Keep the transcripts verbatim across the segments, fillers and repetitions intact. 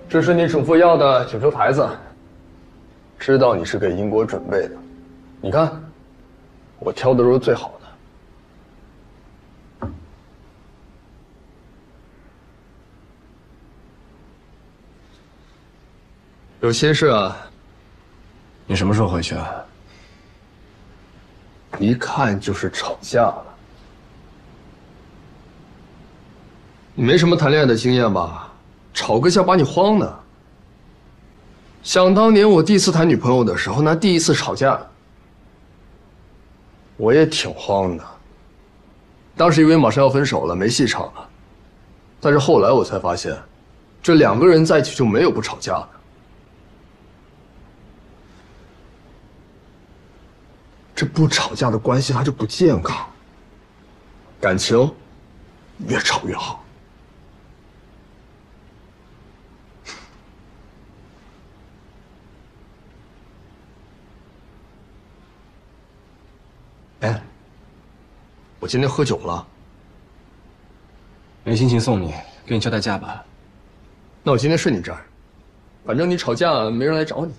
这是你嘱咐要的九州台子，知道你是给英国准备的。你看，我挑的都是最好的。有些事啊， 你什么时候回去啊？ 一看就是吵架了。你没什么谈恋爱的经验吧？吵个架把你慌的。想当年我第一次谈女朋友的时候，那第一次吵架，我也挺慌的。当时以为马上要分手了，没戏唱了。但是后来我才发现，这两个人在一起就没有不吵架的。这不吵架的关系它就不健康，感情越吵越好。哎，我今天喝酒了， 没心情送你，给你交代假吧。 那我今天睡你这儿，反正你吵架没人来找你。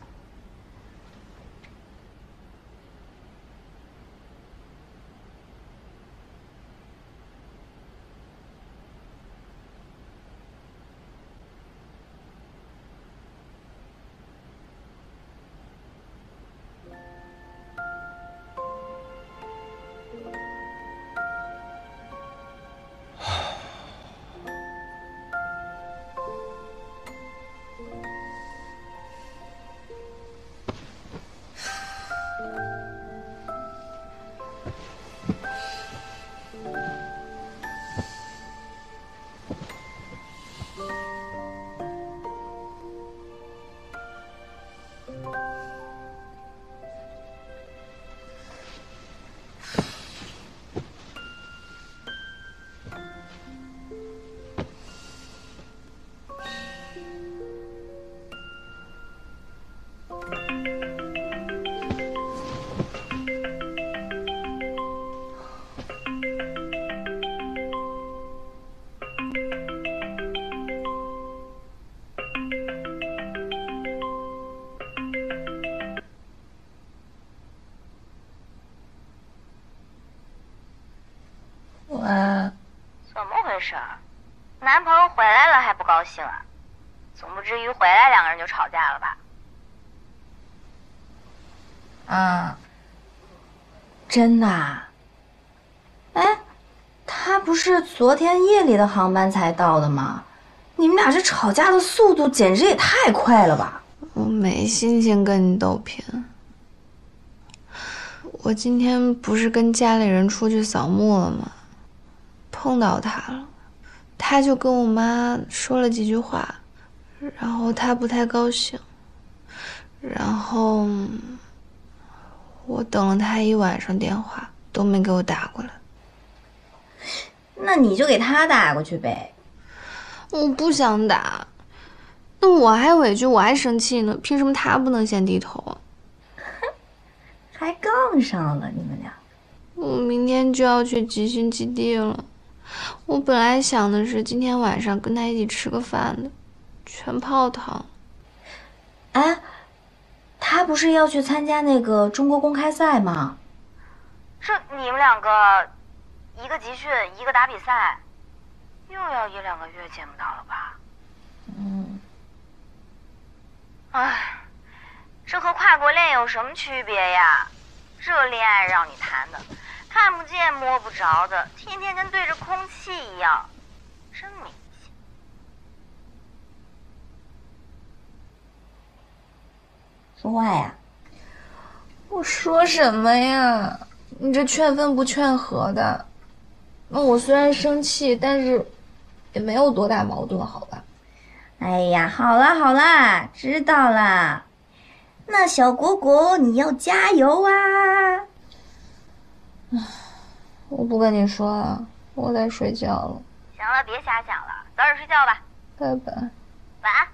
喂， 怎么回事？男朋友回来了还不高兴啊？总不至于回来两个人就吵架了吧？ 啊，真的啊？哎，他不是昨天夜里的航班才到的吗？你们俩这吵架的速度简直也太快了吧！ 我没心情跟你斗贫。我今天不是跟家里人出去扫墓了吗？碰到他了，他就跟我妈说了几句话，然后他不太高兴，然后我等了他一晚上电话都没给我打过来。 那你就给他打过去呗。 我不想打，那我还委屈，我还生气呢，凭什么他不能先低头啊？ 还杠上了你们俩。 我明天就要去集训基地了，我本来想的是今天晚上跟他一起吃个饭的，全泡汤。 哎，他不是要去参加那个中国公开赛吗？ 这你们两个，一个集训，一个打比赛，又要一两个月见不到了吧？ 嗯。 唉，这和跨国恋有什么区别呀？这恋爱让你谈的，看不见摸不着的，天天跟对着空气一样，真没劲。 说话呀！我说什么呀？你这劝分不劝和的。那我虽然生气，但是也没有多大矛盾，好吧？哎呀，好啦好啦，知道啦。那小果果，你要加油啊！我不跟你说了，我得睡觉了。 行了，别瞎想了，早点睡觉吧。 拜拜。 晚安。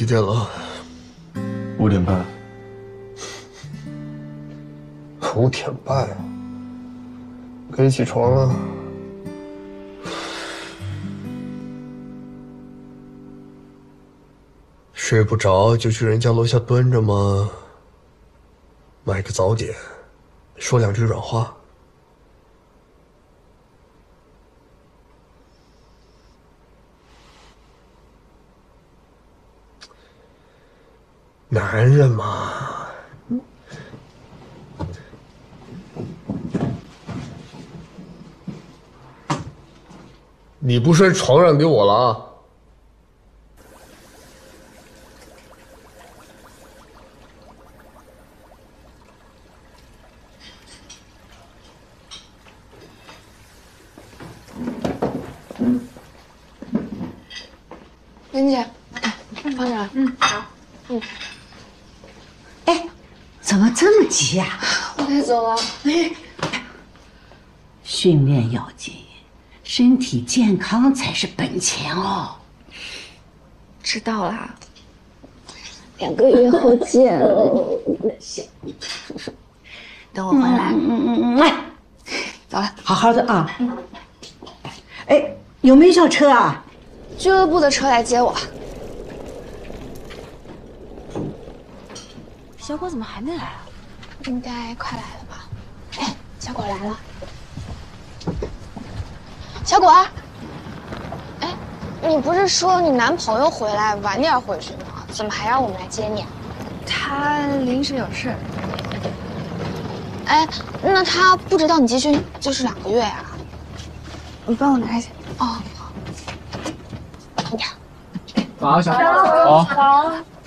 几点了？ 五点半。 五点半，可以起床了。睡不着就去人家楼下蹲着吗？买个早点，说两句软话。男人嘛，你不睡，床让给我了啊。 林姐，放这儿。嗯，好。嗯。 哎，怎么这么急呀、 啊？我该走了。 哎，训练要紧，身体健康才是本钱哦。 知道啦。两个月后见。 行，等我回来。嗯嗯嗯嗯。 走了， 好好的啊。嗯。哎，有没有校车啊？ 俱乐部的车来接我。 小果怎么还没来啊？ 应该快来了吧？哎，小果来了。小果，哎，你不是说你男朋友回来晚点回去吗？怎么还让我们来接你啊？他临时有事。哎，那他不知道你集训就是两个月呀、啊？你帮我拿一下。哦，好。你看。 好，小果。好。好。